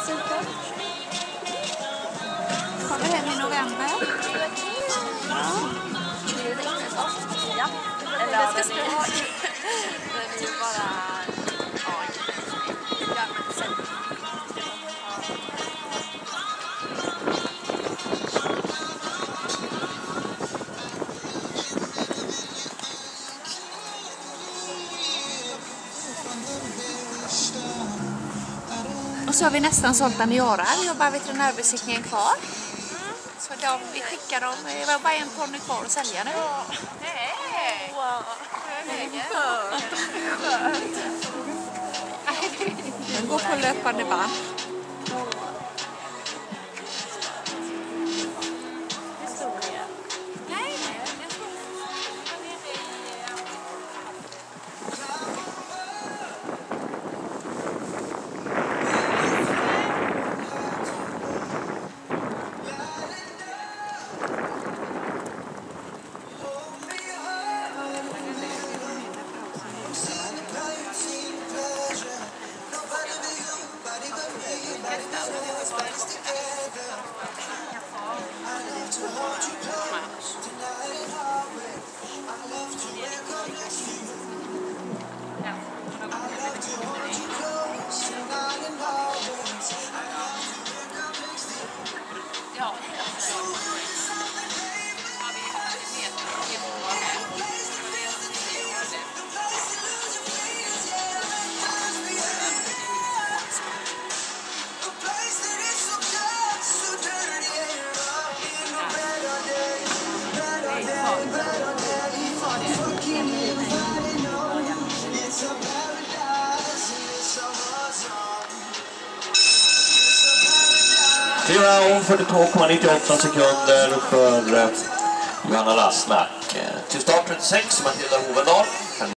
dessutom. Kommer hem i november. Ja. Ja. Eller Det ska stå. den är ju bara... Ja, men sen... Och så har vi nästan sålt Aniara. Vi har bara veterinärbesiktningen kvar. Så vi skickar dem. Det var bara en ponny kvar att sälja nu. Nej! Wow! Den går på löpande band. Om 42,98 sekunder för Johanna Lassmark. Till start 36, Matilda Hovendal.